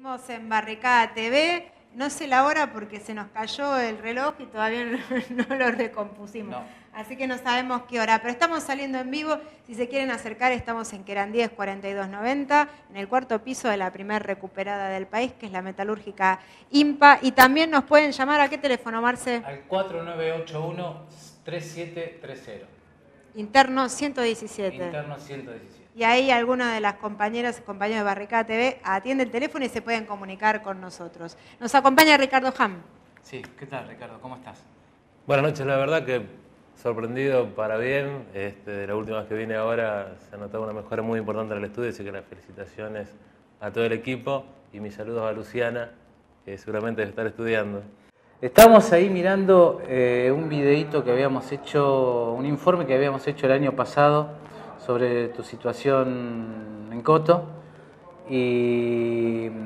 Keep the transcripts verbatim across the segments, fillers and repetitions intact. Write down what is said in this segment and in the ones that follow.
Seguimos en Barricada T V. No sé la hora porque se nos cayó el reloj y todavía no, no lo recompusimos. No. Así que no sabemos qué hora. Pero estamos saliendo en vivo. Si se quieren acercar, estamos en Querandíes cuarenta y dos noventa, en el cuarto piso de la primer recuperada del país, que es la metalúrgica IMPA. Y también nos pueden llamar, ¿a qué teléfono, Marce? Al cuatro nueve ocho uno, tres siete tres cero. Interno ciento diecisiete. Interno ciento diecisiete. Y ahí alguna de las compañeras y compañeros de Barricada T V atiende el teléfono y se pueden comunicar con nosotros. Nos acompaña Ricardo Ham. Sí, ¿qué tal, Ricardo? ¿Cómo estás? Buenas noches, la verdad que sorprendido para bien. Este, de la última vez que vine ahora se ha notado una mejora muy importante en el estudio, así que las felicitaciones a todo el equipo y mis saludos a Luciana, que seguramente debe estar estudiando. Estamos ahí mirando eh, un videíto que habíamos hecho, un informe que habíamos hecho el año pasado sobre tu situación en Coto, y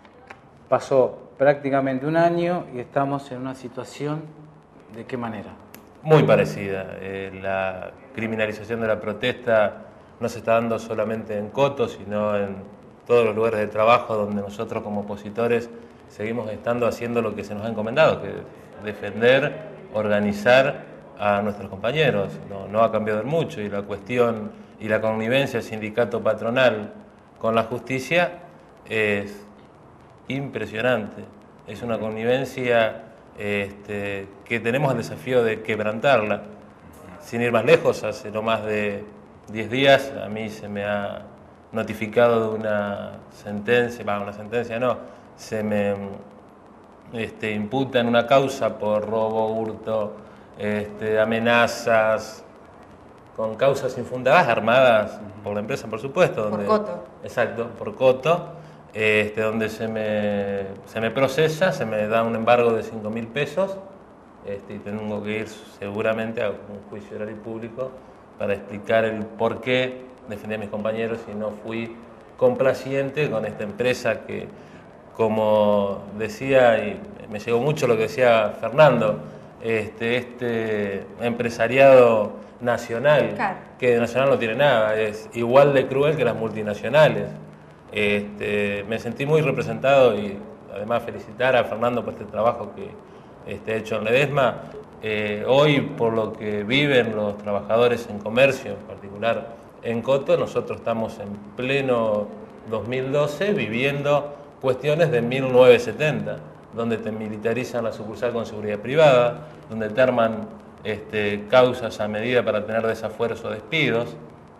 pasó prácticamente un año y estamos en una situación, ¿de qué manera? Muy parecida. Eh, la criminalización de la protesta no se está dando solamente en Coto, sino en todos los lugares de trabajo donde nosotros como opositores seguimos estando haciendo lo que se nos ha encomendado, que es defender, organizar a nuestros compañeros. No, no ha cambiado mucho, y la cuestión y la connivencia sindicato-patronal con la justicia es impresionante. Es una connivencia este, que tenemos el desafío de quebrantarla. Sin ir más lejos, hace no más de diez días a mí se me ha notificado de una sentencia, va, una sentencia no, se me este, imputa en una causa por robo, hurto, este, amenazas, con causas infundadas, armadas por la empresa, por supuesto. Donde, por Coto. Exacto, por Coto, este, donde se me, se me procesa, se me da un embargo de cinco mil pesos, este, y tengo que ir seguramente a un juicio oral y público para explicar el por qué defendí a mis compañeros y no fui complaciente con esta empresa que, como decía, y me llegó mucho lo que decía Fernando, este, este empresariado nacional, claro, que de nacional no tiene nada, es igual de cruel que las multinacionales. Este, me sentí muy representado, y además felicitar a Fernando por este trabajo que este, ha hecho en Ledesma. Eh, hoy, por lo que viven los trabajadores en comercio, en particular en Coto, nosotros estamos en pleno dos mil doce viviendo cuestiones de mil novecientos setenta, donde te militarizan la sucursal con seguridad privada, donde te arman este, causas a medida para tener desafueros o despidos,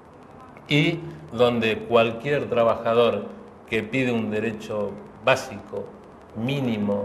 y donde cualquier trabajador que pide un derecho básico, mínimo,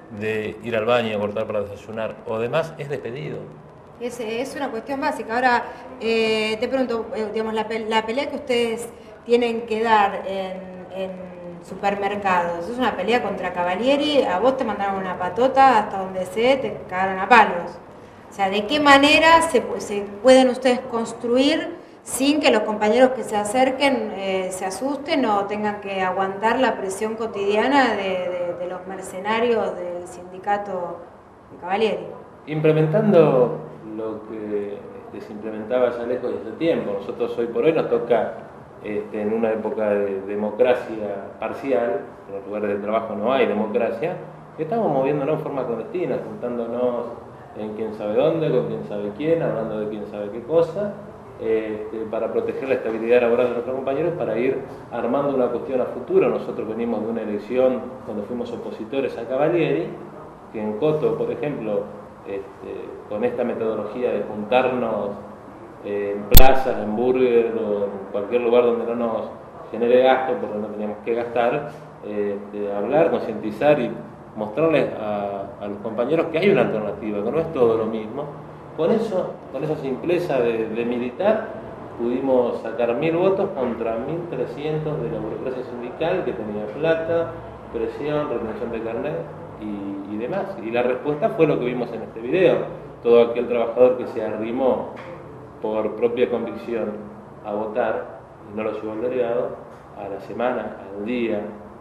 de ir al baño, cortar para desayunar o demás, es despedido. Es, es una cuestión básica. Ahora, eh, te pregunto, eh, digamos, la, la pelea que ustedes tienen que dar en, en supermercados, ¿es una pelea contra Cavalieri? A vos te mandaron una patota, hasta donde sé, te cagaron a palos. O sea, ¿de qué manera se, se pueden ustedes construir sin que los compañeros que se acerquen eh, se asusten o tengan que aguantar la presión cotidiana de, de, de los mercenarios del sindicato de Cavalieri? Implementando lo que este, se implementaba ya lejos de ese tiempo. Nosotros hoy por hoy nos toca, este, en una época de democracia parcial, en los lugares de trabajo no hay democracia, que estamos moviéndonos en forma clandestina, juntándonos en quién sabe dónde, con quién sabe quién, hablando de quién sabe qué cosa, este, para proteger la estabilidad laboral de nuestros compañeros, para ir armando una cuestión a futuro. Nosotros venimos de una elección cuando fuimos opositores a Cavalieri, que en Coto, por ejemplo, este, con esta metodología de juntarnos eh, en plazas, en burger o en cualquier lugar donde no nos genere gasto, porque no teníamos que gastar, este, hablar, concientizar y mostrarles a, a los compañeros que hay una alternativa, que no es todo lo mismo. Con eso, con esa simpleza de, de militar, pudimos sacar mil votos contra mil trescientos de la burocracia sindical, que tenía plata, presión, retención de carnet y, y demás. Y la respuesta fue lo que vimos en este video. Todo aquel trabajador que se arrimó por propia convicción a votar y no lo llevó al delegado, a la semana, al día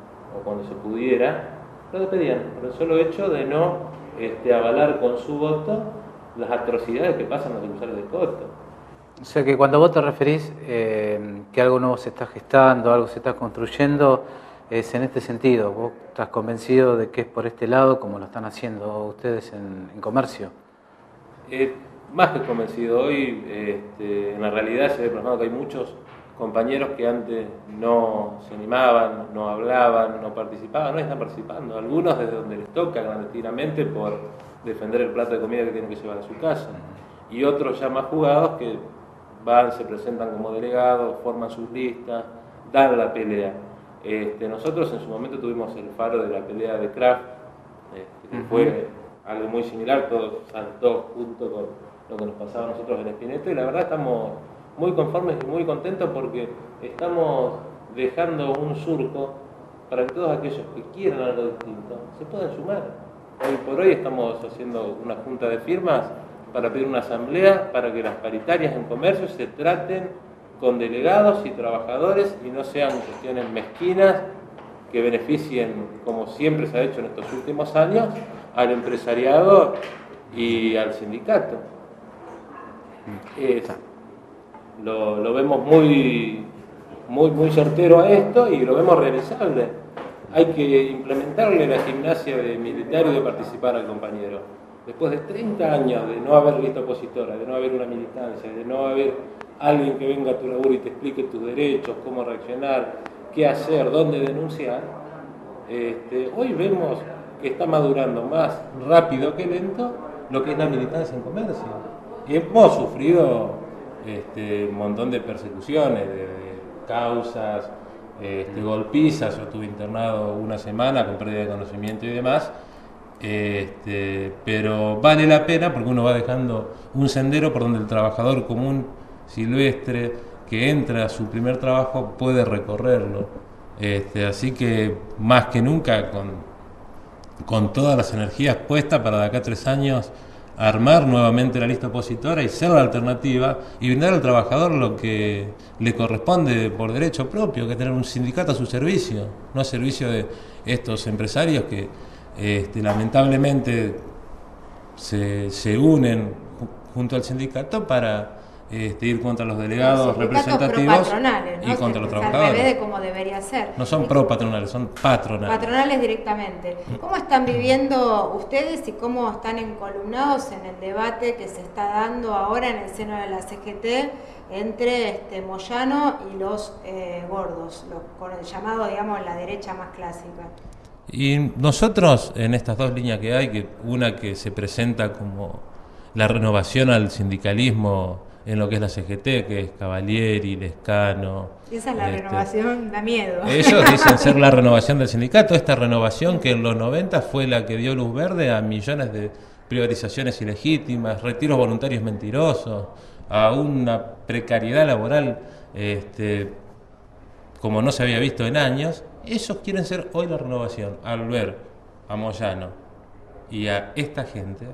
o cuando se pudiera, lo despedían por el solo hecho de no este, avalar con su voto las atrocidades que pasan en los sucursales de Coto. O sea que cuando vos te referís eh, que algo nuevo se está gestando, algo se está construyendo, es en este sentido. ¿Vos estás convencido de que es por este lado como lo están haciendo ustedes en, en comercio? Eh, más que convencido. Hoy este, en la realidad se ve plasmado que hay muchos compañeros que antes no se animaban, no hablaban, no participaban, no están participando. Algunos desde donde les toca clandestinamente por defender el plato de comida que tienen que llevar a su casa. Y otros ya más jugados que van, se presentan como delegados, forman sus listas, dan la pelea. Este, nosotros en su momento tuvimos el faro de la pelea de Kraft, este, que uh-huh. fue algo muy similar, todo saltó junto con lo que nos pasaba a nosotros en Spinetta, y la verdad estamos muy conformes y muy contentos porque estamos dejando un surco para que todos aquellos que quieran algo distinto se puedan sumar. Hoy por hoy estamos haciendo una junta de firmas para pedir una asamblea para que las paritarias en comercio se traten con delegados y trabajadores y no sean cuestiones mezquinas que beneficien, como siempre se ha hecho en estos últimos años, al empresariado y al sindicato. Es, lo, lo vemos muy, muy, muy certero a esto y lo vemos realizable. Hay que implementarle la gimnasia de militar y de participar al compañero. Después de treinta años de no haber lista opositora, de no haber una militancia, de no haber alguien que venga a tu laburo y te explique tus derechos, cómo reaccionar, qué hacer, dónde denunciar, este, hoy vemos que está madurando más rápido que lento lo que es la militancia en comercio. Y hemos sufrido este, un montón de persecuciones, de, de causas, este, golpizas. Yo estuve internado una semana con pérdida de conocimiento y demás. Este, pero vale la pena porque uno va dejando un sendero por donde el trabajador común silvestre que entra a su primer trabajo puede recorrerlo. Este, así que más que nunca con, con todas las energías puestas para de acá a tres años armar nuevamente la lista opositora y ser la alternativa y brindar al trabajador lo que le corresponde por derecho propio, que es tener un sindicato a su servicio, no a servicio de estos empresarios que Este, lamentablemente se, se unen junto al sindicato para este, ir contra los delegados los representativos ¿no? y contra los es trabajadores. Al revés de como debería ser. No son pro patronales, son patronales. Patronales directamente. ¿Cómo están viviendo ustedes y cómo están encolumnados en el debate que se está dando ahora en el seno de la C G T entre este, Moyano y los eh, gordos, los, con el llamado, digamos, la derecha más clásica? Y nosotros en estas dos líneas que hay, que una que se presenta como la renovación al sindicalismo en lo que es la C G T, que es Cavalieri, Lescano. Esa es la este, renovación, da miedo. Ellos dicen ser la renovación del sindicato, esta renovación que en los noventa fue la que dio luz verde a millones de privatizaciones ilegítimas, retiros voluntarios mentirosos, a una precariedad laboral este, como no se había visto en años. Ellos quieren ser hoy la renovación. Al ver a Moyano y a esta gente,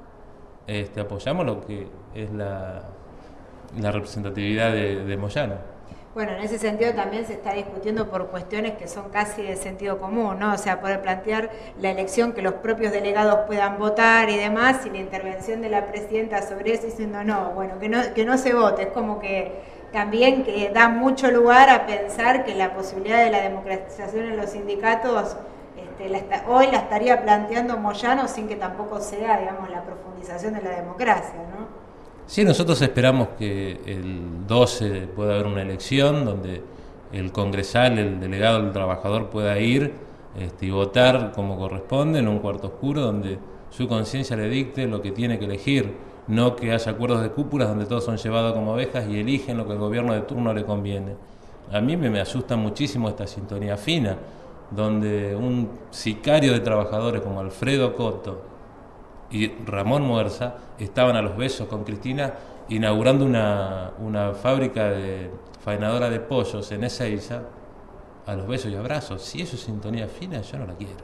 este, apoyamos lo que es la, la representatividad de, de Moyano. Bueno, en ese sentido también se está discutiendo por cuestiones que son casi de sentido común, ¿no? O sea, poder plantear la elección, que los propios delegados puedan votar y demás, y la intervención de la presidenta sobre eso diciendo no, bueno, que no, que no se vote. Es como que también que da mucho lugar a pensar que la posibilidad de la democratización en los sindicatos este, la está, hoy la estaría planteando Moyano sin que tampoco sea, digamos, la profundización de la democracia, ¿no? Sí, nosotros esperamos que el doce pueda haber una elección donde el congresal, el delegado del trabajador pueda ir este, y votar como corresponde en un cuarto oscuro donde su conciencia le dicte lo que tiene que elegir. No que haya acuerdos de cúpulas donde todos son llevados como ovejas y eligen lo que el gobierno de turno le conviene. A mí me, me asusta muchísimo esta sintonía fina, donde un sicario de trabajadores como Alfredo Coto y Ramón Muerza estaban a los besos con Cristina inaugurando una, una fábrica de faenadora de pollos en Ezeiza, a los besos y abrazos. Si eso es sintonía fina, yo no la quiero.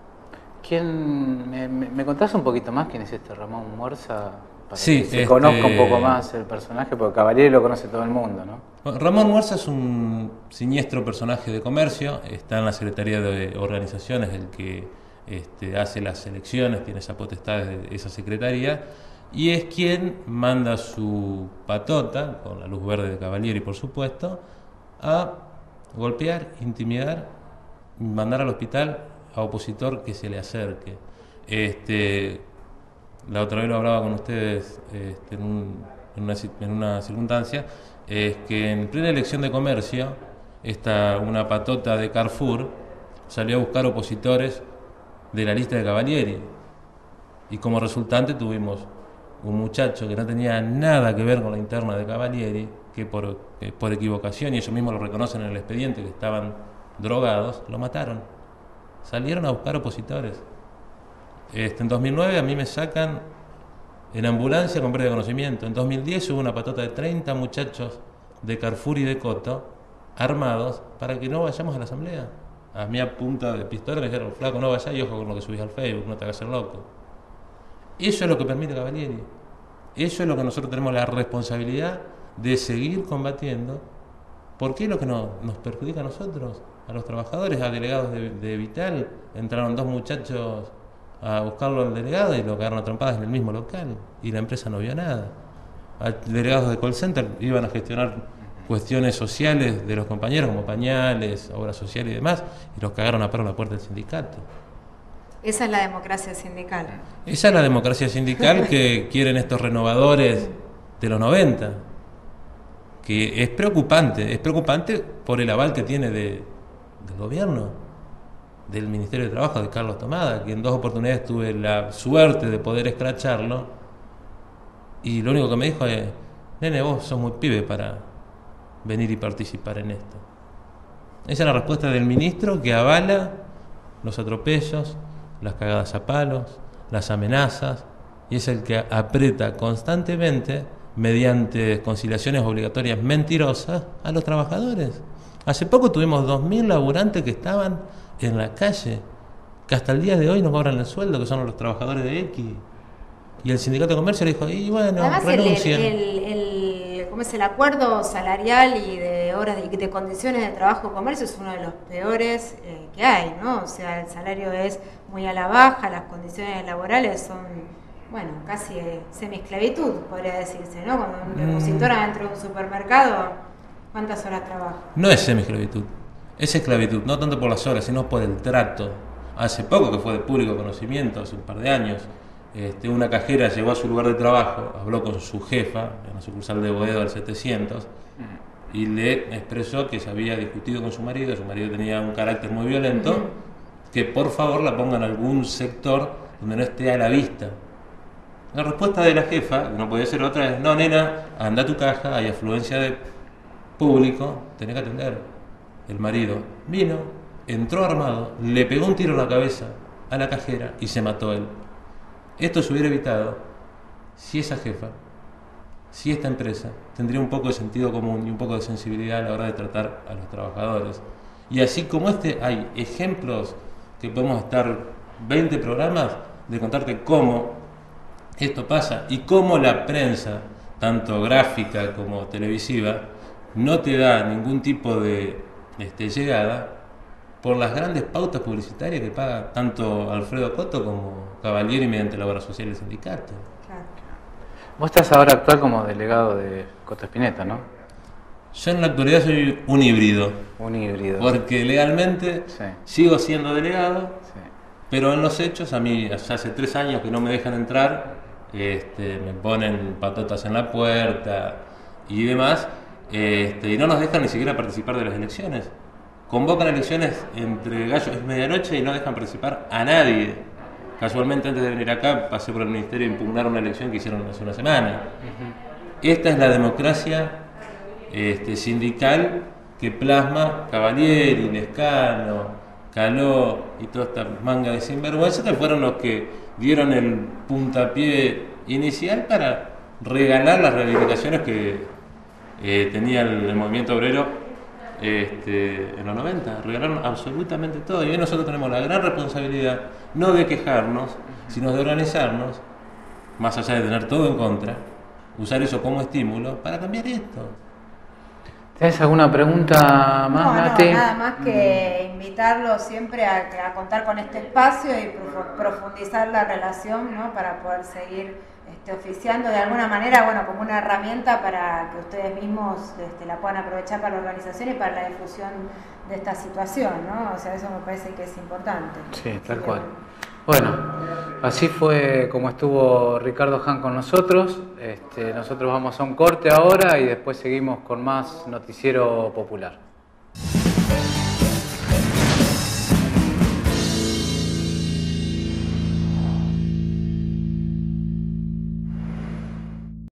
¿Quién, me, me, ¿Me contás un poquito más quién es este Ramón Muerza? Para sí, que se este... conozca un poco más el personaje, porque Cavalieri lo conoce todo el mundo, ¿no? Bueno, Ramón Muerza es un siniestro personaje de comercio, está en la Secretaría de Organizaciones, el que este, hace las elecciones, tiene esa potestad de esa secretaría, y es quien manda su patota, con la luz verde de Cavalieri por supuesto, a golpear, intimidar mandar al hospital a opositor que se le acerque. Este, la otra vez lo hablaba con ustedes este, en, un, en, una, en una circunstancia, es que en plena elección de comercio, esta, una patota de Carrefour salió a buscar opositores de la lista de Cavalieri. Y como resultante tuvimos un muchacho que no tenía nada que ver con la interna de Cavalieri, que por, que por equivocación, y ellos mismos lo reconocen en el expediente, que estaban drogados, lo mataron. Salieron a buscar opositores. Este, en dos mil nueve a mí me sacan en ambulancia con pérdida de conocimiento. En dos mil diez hubo una patota de treinta muchachos de Carrefour y de Coto armados para que no vayamos a la asamblea. A mí a punta de pistola me dijeron, flaco, no vayas y ojo con lo que subís al Facebook, no te hagas el loco. Eso es lo que permite Cavalieri. Eso es lo que nosotros tenemos la responsabilidad de seguir combatiendo, porque es lo que no, nos perjudica a nosotros, a los trabajadores, a delegados de, de Vital. Entraron dos muchachos a buscarlo al delegado y lo quedaron a trompadas en el mismo local y la empresa no vio nada. A delegados de call center iban a gestionar cuestiones sociales de los compañeros como pañales, obras sociales y demás, y los cagaron a paro en la puerta del sindicato. Esa es la democracia sindical. Esa es la democracia sindical que quieren estos renovadores de los noventa, que es preocupante, es preocupante por el aval que tiene de, del gobierno, del Ministerio de Trabajo, de Carlos Tomada, que en dos oportunidades tuve la suerte de poder escracharlo, y lo único que me dijo es, nene, vos sos muy pibe para venir y participar en esto. Esa es la respuesta del ministro que avala los atropellos, las cagadas a palos, las amenazas, y es el que aprieta constantemente, mediante conciliaciones obligatorias mentirosas, a los trabajadores. Hace poco tuvimos dos mil laburantes que estaban en la calle, que hasta el día de hoy no cobran el sueldo, que son los trabajadores de X. Y el sindicato de comercio le dijo, y bueno, además renuncien. El, el, el, ¿cómo es el acuerdo salarial y de horas y de, de condiciones de trabajo de comercio? Es uno de los peores eh, que hay, ¿no? O sea, el salario es muy a la baja, las condiciones laborales son, bueno, casi eh, semi-esclavitud, podría decirse, ¿no? Cuando un repositor mm. dentro de un supermercado, ¿cuántas horas trabaja? No es semi-esclavitud, es esclavitud, no tanto por las horas, sino por el trato. Hace poco, que fue de público conocimiento, hace un par de años, Este, una cajera llegó a su lugar de trabajo, habló con su jefa en la sucursal de Boedo del setecientos y le expresó que se había discutido con su marido, su marido tenía un carácter muy violento, uh-huh. que por favor la ponga en algún sector donde no esté a la vista. La respuesta de la jefa, que no podía ser otra, es, no nena, anda a tu caja, hay afluencia de público, tenés que atender. El marido vino, entró armado, le pegó un tiro en la cabeza a la cajera y se mató él. Esto se hubiera evitado si esa jefa, si esta empresa, tendría un poco de sentido común y un poco de sensibilidad a la hora de tratar a los trabajadores. Y así como este, hay ejemplos que podemos estar veinte programas de contarte cómo esto pasa y cómo la prensa, tanto gráfica como televisiva, no te da ningún tipo de este, llegada por las grandes pautas publicitarias que paga tanto Alfredo Coto como Cavalieri mediante la obra social del sindicato. Claro. Vos estás ahora actual como delegado de Coto Spinetta, ¿no? Yo en la actualidad soy un híbrido. Un híbrido. Porque legalmente sí. sigo siendo delegado, sí. pero en los hechos, a mí ya hace tres años que no me dejan entrar, este, me ponen patotas en la puerta y demás, este, y no nos dejan ni siquiera participar de las elecciones. Convocan elecciones entre gallos y medianoche y no dejan participar a nadie. Casualmente antes de venir acá pasé por el ministerio a impugnar una elección que hicieron hace una semana. Uh-huh. Esta es la democracia este, sindical que plasma Cavalieri, Lescano, Caló y toda esta manga de sinvergüenza que fueron los que dieron el puntapié inicial para regalar las reivindicaciones que eh, tenía el, el movimiento obrero Este, en los noventa, regalaron absolutamente todo y hoy nosotros tenemos la gran responsabilidad no de quejarnos, sino de organizarnos, más allá de tener todo en contra, usar eso como estímulo para cambiar esto. ¿Tienes alguna pregunta más, no, Nati? No, nada más que invitarlos siempre a, a contar con este espacio y profundizar la relación, ¿no? Para poder seguir este, oficiando de alguna manera, bueno, como una herramienta para que ustedes mismos este, la puedan aprovechar para la organización y para la difusión de esta situación, ¿no? O sea, eso me parece que es importante. Sí, tal cual. Bueno, así fue como estuvo Ricardo Hahn con nosotros. Este, nosotros vamos a un corte ahora y después seguimos con más Noticiero Popular.